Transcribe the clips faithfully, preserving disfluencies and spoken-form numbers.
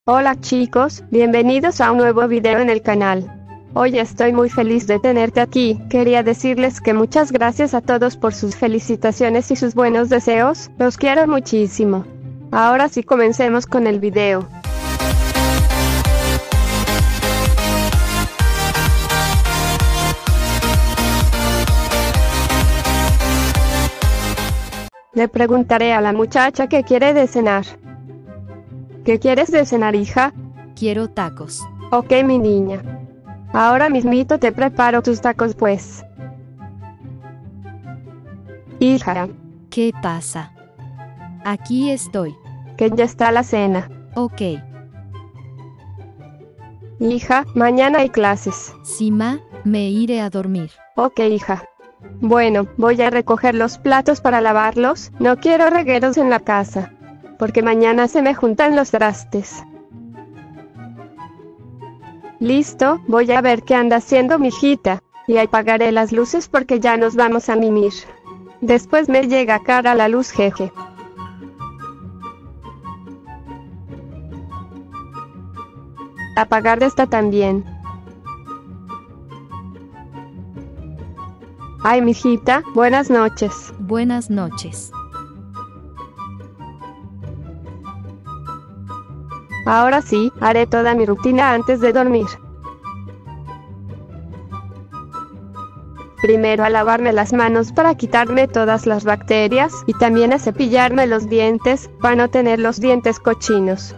Hola chicos, bienvenidos a un nuevo video en el canal. Hoy estoy muy feliz de tenerte aquí. Quería decirles que muchas gracias a todos por sus felicitaciones y sus buenos deseos, los quiero muchísimo. Ahora sí, comencemos con el video. Le preguntaré a la muchacha qué quiere de cenar. ¿Qué quieres de cenar, hija? Quiero tacos. Ok, mi niña. Ahora mismito te preparo tus tacos, pues. Hija, ¿Qué pasa? Aquí estoy. que ya está la cena. Ok. Hija, mañana hay clases. Sí, ma, me iré a dormir. Ok, hija. Bueno, voy a recoger los platos para lavarlos. No quiero regueros en la casa, porque mañana se me juntan los trastes. Listo, voy a ver qué anda haciendo mi hijita, y apagaré las luces porque ya nos vamos a mimir. Después me llega cara la luz, jeje. Apagar esta también. Ay, mijita, buenas noches. Buenas noches. Ahora sí, haré toda mi rutina antes de dormir. Primero a lavarme las manos para quitarme todas las bacterias, y también a cepillarme los dientes, para no tener los dientes cochinos.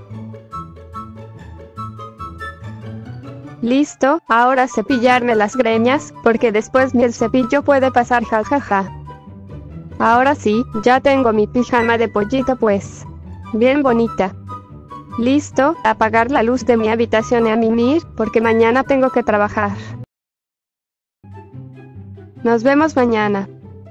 Listo, ahora cepillarme las greñas, porque después ni el cepillo puede pasar, jajaja. Ahora sí, ya tengo mi pijama de pollito, pues. Bien bonita. Listo, apagar la luz de mi habitación y a mimir, porque mañana tengo que trabajar. Nos vemos mañana.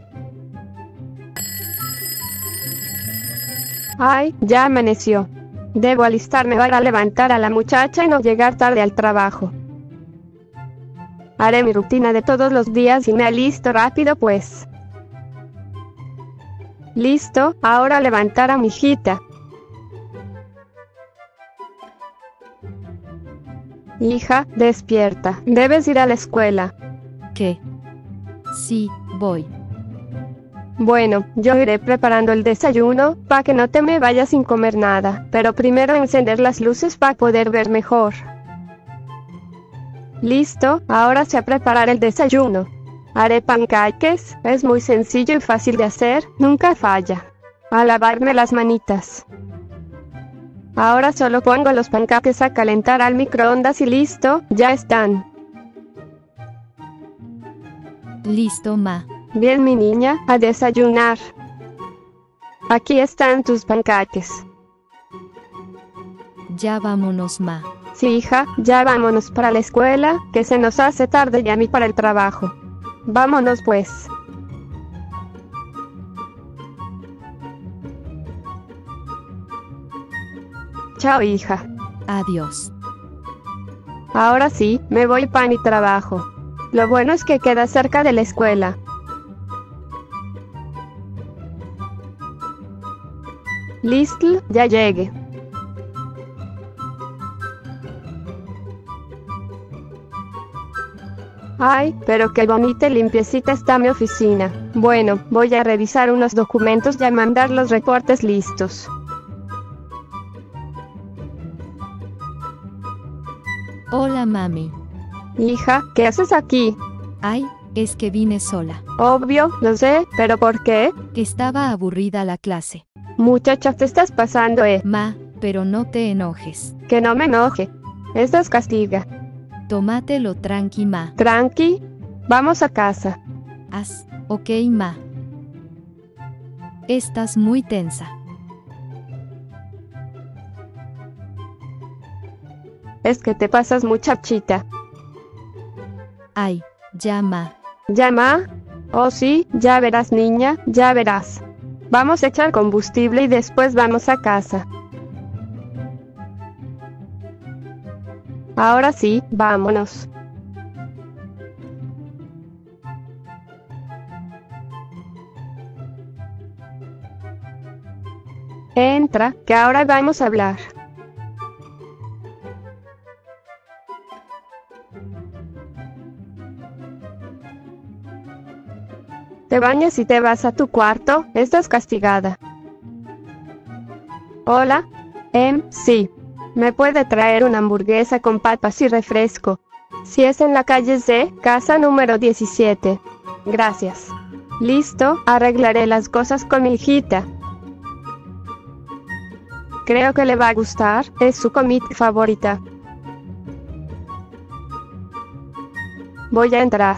Ay, ya amaneció. Debo alistarme para levantar a la muchacha y no llegar tarde al trabajo. Haré mi rutina de todos los días y me alisto rápido, pues. Listo, ahora levantar a mi hijita. Hija, despierta. Debes ir a la escuela. ¿Qué? Sí, voy. Bueno, yo iré preparando el desayuno, para que no te me vayas sin comer nada, pero primero encender las luces para poder ver mejor. Listo, ahora sé preparar el desayuno. Haré panqueques, es muy sencillo y fácil de hacer, nunca falla. A lavarme las manitas. Ahora solo pongo los panqueques a calentar al microondas y listo, ya están. Listo, ma. Bien, mi niña, a desayunar. Aquí están tus panqueques. Ya vámonos, ma. Sí, hija, ya vámonos para la escuela, que se nos hace tarde y a mí para el trabajo. Vámonos, pues. Chao, hija. Adiós. Ahora sí, me voy para mi trabajo. Lo bueno es que queda cerca de la escuela. Listo, ya llegué. Ay, pero qué bonita y limpiecita está mi oficina. Bueno, voy a revisar unos documentos y a mandar los reportes listos. Hola, mami. Hija, ¿qué haces aquí? Ay, es que vine sola. Obvio, lo sé, pero ¿por qué? Estaba aburrida la clase. Muchacha, te estás pasando, eh. Ma, pero no te enojes. Que no me enoje. Esto es castiga. Tómatelo tranqui, ma. Tranqui, vamos a casa. Haz, ok, ma. Estás muy tensa. Es que te pasas, muchachita. Ay, ya, ma. ¿Llama? Oh sí, ya verás, niña, ya verás. Vamos a echar combustible y después vamos a casa. Ahora sí, vámonos. Entra, que ahora vamos a hablar. Te bañas y te vas a tu cuarto, estás castigada. Hola. Em, sí. ¿Me puede traer una hamburguesa con papas y refresco? Si es en la calle Z, casa número diecisiete. Gracias. Listo, arreglaré las cosas con mi hijita. Creo que le va a gustar, es su comida favorita. Voy a entrar.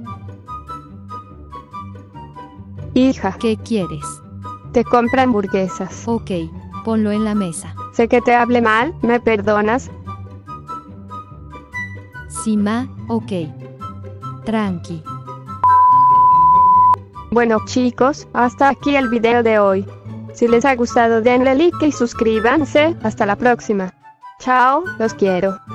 Hija, ¿Qué quieres? te compra hamburguesas. Ok, ponlo en la mesa. Sé que te hablé mal, ¿me perdonas? Sí, ma, ok. Tranqui. Bueno chicos, hasta aquí el video de hoy. Si les ha gustado denle like y suscríbanse. Hasta la próxima. Chao, los quiero.